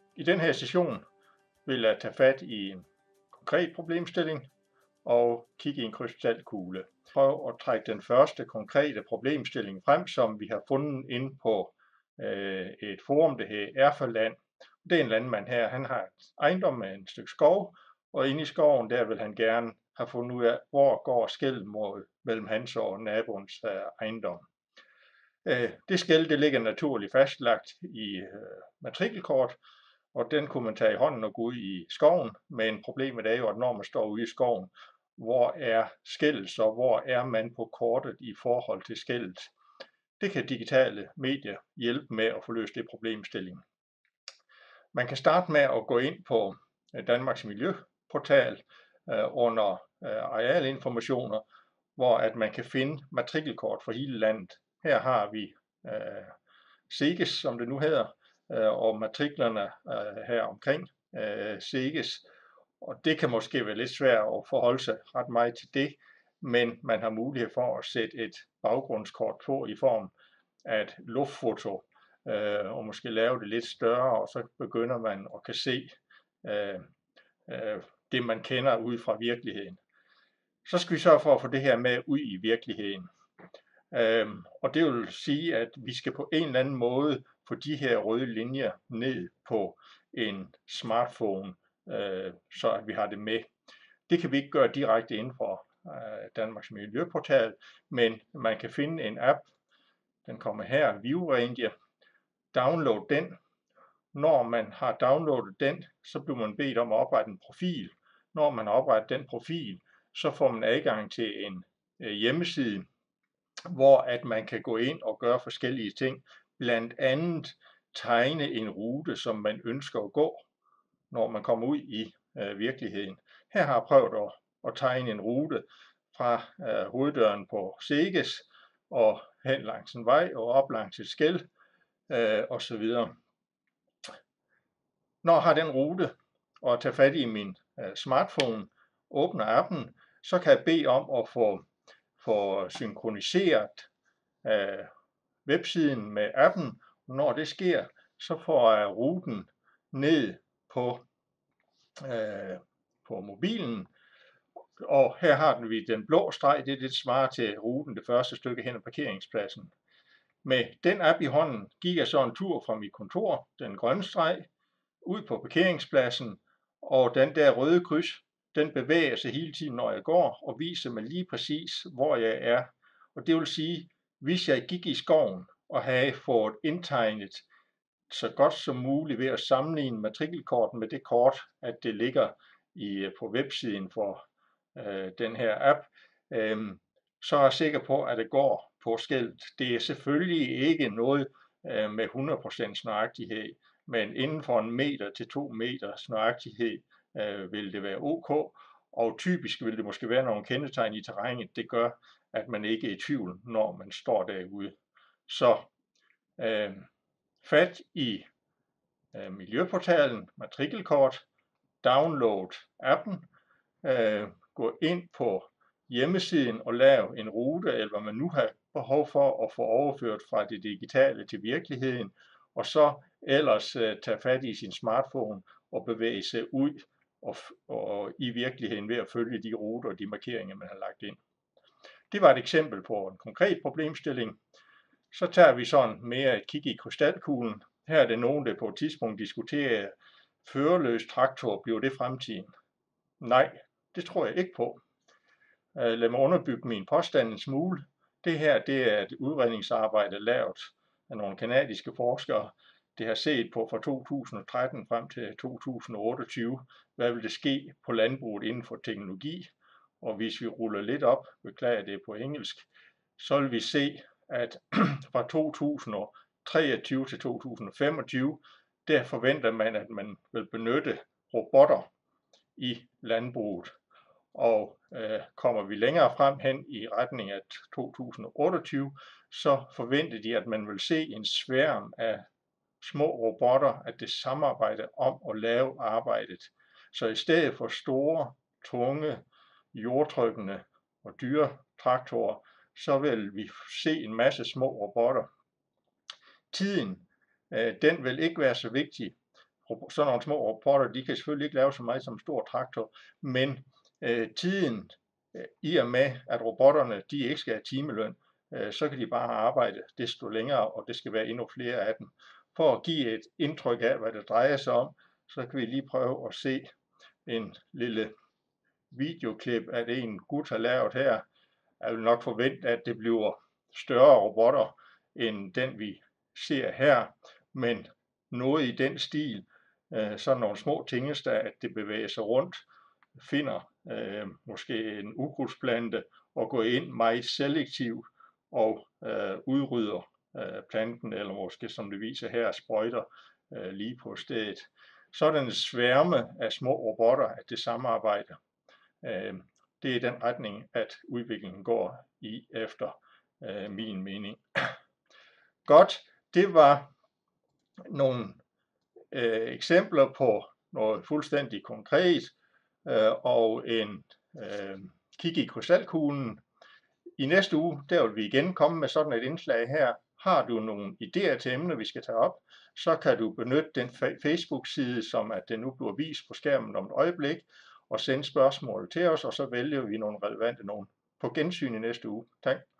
I den her session vil jeg tage fat i en konkret problemstilling og kigge i en krystalkugle. Prøv at trække den første konkrete problemstilling frem, som vi har fundet inde på et forum, det hedder Erfeland. Det er en landmand her, han har et ejendom med et stykke skov, og inde i skoven der vil han gerne have fundet ud af, hvor går skellet mellem hans og naboens ejendom. Det skel det ligger naturligt fastlagt i matrikelkort, og den kunne man tage i hånden og gå ud i skoven, men problemet er jo, at når man står ude i skoven, hvor er skellet, så hvor er man på kortet i forhold til skellet? Det kan digitale medier hjælpe med at få løst det problemstilling. Man kan starte med at gå ind på Danmarks Miljøportal under arealinformationer, hvor at man kan finde matrikelkort for hele landet. Her har vi SEGES, som det nu hedder, og matriklerne her omkring SEGES. Og det kan måske være lidt svært at forholde sig ret meget til det, men man har mulighed for at sætte et baggrundskort på i form af et luftfoto, og måske lave det lidt større, og så begynder man at kan se det, man kender ud fra virkeligheden. Så skal vi sørge for at få det her med ud i virkeligheden. Og det vil sige, at vi skal på en eller anden måde få de her røde linjer ned på en smartphone, så at vi har det med. Det kan vi ikke gøre direkte inden for Danmarks Miljøportal, men man kan finde en app, den kommer her, ViewRanger, download den. Når man har downloadet den, så bliver man bedt om at oprette en profil. Når man har oprettet den profil, så får man adgang til en hjemmeside, hvor at man kan gå ind og gøre forskellige ting, blandt andet tegne en rute, som man ønsker at gå, når man kommer ud i virkeligheden. Her har jeg prøvet at tegne en rute fra hoveddøren på SEGES og hen langs en vej og op langs et skel osv. Når jeg har den rute og tager fat i min smartphone, åbner appen, så kan jeg bede om at få synkroniseret websiden med appen. Når det sker, så får jeg ruten ned på mobilen, og her har vi den blå streg, det er det svarer til ruten det første stykke hen ad parkeringspladsen. Med den app i hånden gik jeg så en tur fra mit kontor, den grønne streg, ud på parkeringspladsen, og den der røde kryds, den bevæger sig hele tiden, når jeg går, og viser mig lige præcis, hvor jeg er. Og det vil sige, hvis jeg gik i skoven og havde fået indtegnet så godt som muligt ved at sammenligne matrikelkorten med det kort, at det ligger på websiden for den her app, så er jeg sikker på, at det går på skellet. Det er selvfølgelig ikke noget med 100% nøjagtighed, men inden for 1 meter til 2 meters nøjagtighed vil det være ok, og typisk vil det måske være nogle kendetegn i terrænet, det gør, at man ikke er i tvivl, når man står derude. Så fat i Miljøportalen, matrikelkort, download appen, gå ind på hjemmesiden og lave en rute, eller hvad man nu har behov for at få overført fra det digitale til virkeligheden, og så ellers tage fat i sin smartphone og bevæge sig ud og i virkeligheden ved at følge de ruter og de markeringer, man har lagt ind. Det var et eksempel på en konkret problemstilling. Så tager vi sådan mere et kig i krystalkuglen. Her er det nogen, der på et tidspunkt diskuterer, førerløs traktor, bliver det fremtiden? Nej, det tror jeg ikke på. Lad mig underbygge min påstand en smule. Det her det er et udredningsarbejde lavet af nogle kanadiske forskere. Det har set på fra 2013 frem til 2028, hvad vil det ske på landbruget inden for teknologi. Og hvis vi ruller lidt op, beklager det på engelsk, så vil vi se, at fra 2023 til 2025, der forventer man, at man vil benytte robotter i landbruget. Og kommer vi længere frem hen i retning af 2028, så forventer de, at man vil se en sværm af små robotter, at det samarbejder om at lave arbejdet. Så i stedet for store, tunge, jordtrykkende og dyre traktorer, så vil vi se en masse små robotter. Tiden, den vil ikke være så vigtig. sådan nogle små robotter, de kan selvfølgelig ikke lave så meget som en stor traktor, men tiden, i og med at robotterne de ikke skal have timeløn, så kan de bare arbejde desto længere, og det skal være endnu flere af dem. For at give et indtryk af, hvad det drejer sig om, så kan vi lige prøve at se en lille videoklip af det, en gut har lavet her. Jeg vil nok forvente, at det bliver større robotter end den, vi ser her, men noget i den stil, sådan nogle små tingester, at det bevæger sig rundt, finder måske en ukrudtsplante og går ind meget selektivt og udrydder planten, eller måske som det viser her, sprøjter lige på stedet. Sådan en sværme af små robotter, at det samarbejder. Det er den retning, at udviklingen går i efter min mening. Godt, det var nogle eksempler på noget fuldstændig konkret og en kig i krystalkuglen. I næste uge, der vil vi igen komme med sådan et indslag her. Har du nogle idéer til emner, vi skal tage op, så kan du benytte den Facebook-side, som at det nu bliver vist på skærmen om et øjeblik, og sende spørgsmål til os, og så vælger vi nogle relevante nogen. På gensyn i næste uge. Tak.